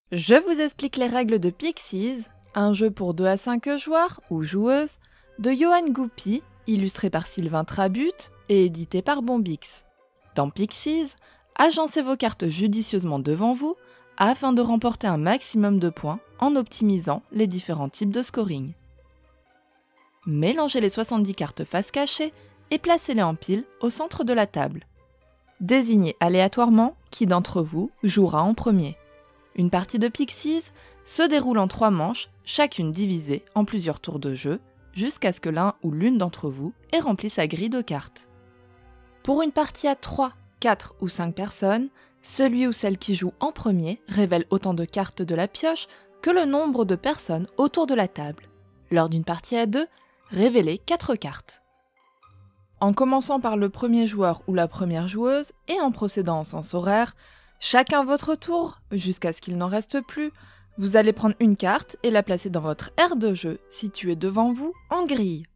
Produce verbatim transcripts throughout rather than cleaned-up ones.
Je vous explique les règles de Pixies, un jeu pour deux à cinq joueurs ou joueuses, de Johan Goupy, illustré par Sylvain Trabut et édité par Bombix. Dans Pixies, agencez vos cartes judicieusement devant vous afin de remporter un maximum de points en optimisant les différents types de scoring. Mélangez les soixante-dix cartes face cachée et placez-les en pile au centre de la table. Désignez aléatoirement qui d'entre vous jouera en premier. Une partie de Pixies se déroule en trois manches, chacune divisée en plusieurs tours de jeu, jusqu'à ce que l'un ou l'une d'entre vous ait rempli sa grille de cartes. Pour une partie à trois, quatre ou cinq personnes, celui ou celle qui joue en premier révèle autant de cartes de la pioche que le nombre de personnes autour de la table. Lors d'une partie à deux, révélez quatre cartes. En commençant par le premier joueur ou la première joueuse et en procédant en sens horaire, chacun votre tour, jusqu'à ce qu'il n'en reste plus, vous allez prendre une carte et la placer dans votre aire de jeu située devant vous en grille.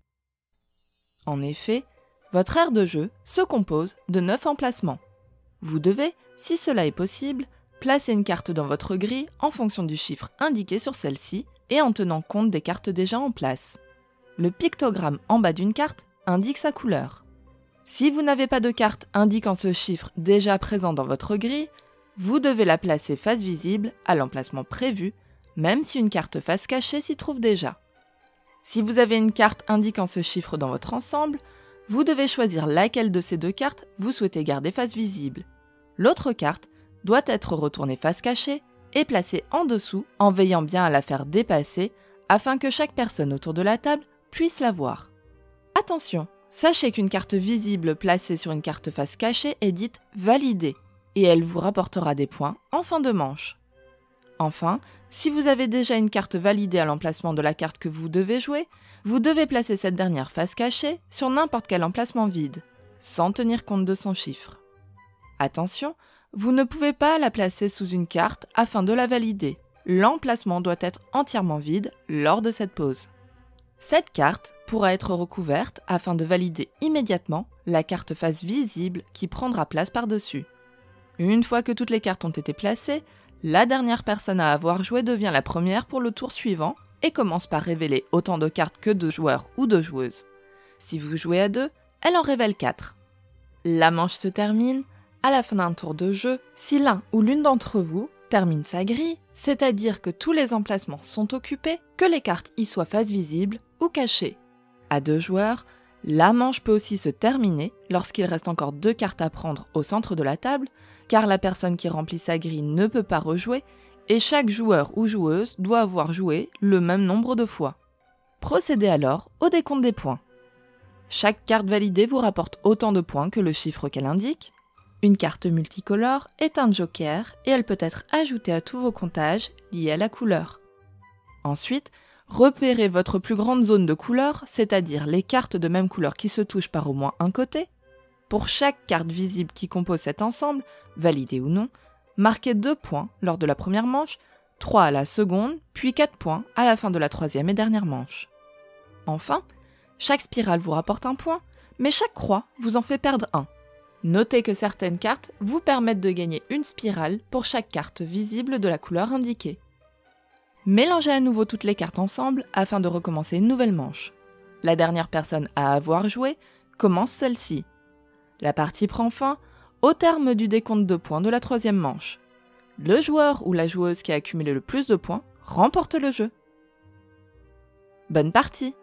En effet, votre aire de jeu se compose de neuf emplacements. Vous devez, si cela est possible, placer une carte dans votre grille en fonction du chiffre indiqué sur celle-ci et en tenant compte des cartes déjà en place. Le pictogramme en bas d'une carte indique sa couleur. Si vous n'avez pas de carte indiquant ce chiffre déjà présent dans votre grille, vous devez la placer face visible à l'emplacement prévu, même si une carte face cachée s'y trouve déjà. Si vous avez une carte indiquant ce chiffre dans votre ensemble, vous devez choisir laquelle de ces deux cartes vous souhaitez garder face visible. L'autre carte doit être retournée face cachée et placée en dessous en veillant bien à la faire dépasser afin que chaque personne autour de la table puisse la voir. Attention, sachez qu'une carte visible placée sur une carte face cachée est dite « validée » et elle vous rapportera des points en fin de manche. Enfin, si vous avez déjà une carte validée à l'emplacement de la carte que vous devez jouer, vous devez placer cette dernière face cachée sur n'importe quel emplacement vide, sans tenir compte de son chiffre. Attention, vous ne pouvez pas la placer sous une carte afin de la valider. L'emplacement doit être entièrement vide lors de cette pause. Cette carte pourra être recouverte afin de valider immédiatement la carte face visible qui prendra place par-dessus. Une fois que toutes les cartes ont été placées, la dernière personne à avoir joué devient la première pour le tour suivant et commence par révéler autant de cartes que de joueurs ou de joueuses. Si vous jouez à deux, elle en révèle quatre. La manche se termine à la fin d'un tour de jeu si l'un ou l'une d'entre vous termine sa grille, c'est-à-dire que tous les emplacements sont occupés, que les cartes y soient face visible ou cachées. À deux joueurs, la manche peut aussi se terminer lorsqu'il reste encore deux cartes à prendre au centre de la table, car la personne qui remplit sa grille ne peut pas rejouer, et chaque joueur ou joueuse doit avoir joué le même nombre de fois. Procédez alors au décompte des points. Chaque carte validée vous rapporte autant de points que le chiffre qu'elle indique. Une carte multicolore est un joker et elle peut être ajoutée à tous vos comptages liés à la couleur. Ensuite, repérez votre plus grande zone de couleur, c'est-à-dire les cartes de même couleur qui se touchent par au moins un côté. Pour chaque carte visible qui compose cet ensemble, validée ou non, marquez deux points lors de la première manche, trois à la seconde, puis quatre points à la fin de la troisième et dernière manche. Enfin, chaque spirale vous rapporte un point, mais chaque croix vous en fait perdre un. Notez que certaines cartes vous permettent de gagner une spirale pour chaque carte visible de la couleur indiquée. Mélangez à nouveau toutes les cartes ensemble afin de recommencer une nouvelle manche. La dernière personne à avoir joué commence celle-ci. La partie prend fin au terme du décompte de points de la troisième manche. Le joueur ou la joueuse qui a accumulé le plus de points remporte le jeu. Bonne partie!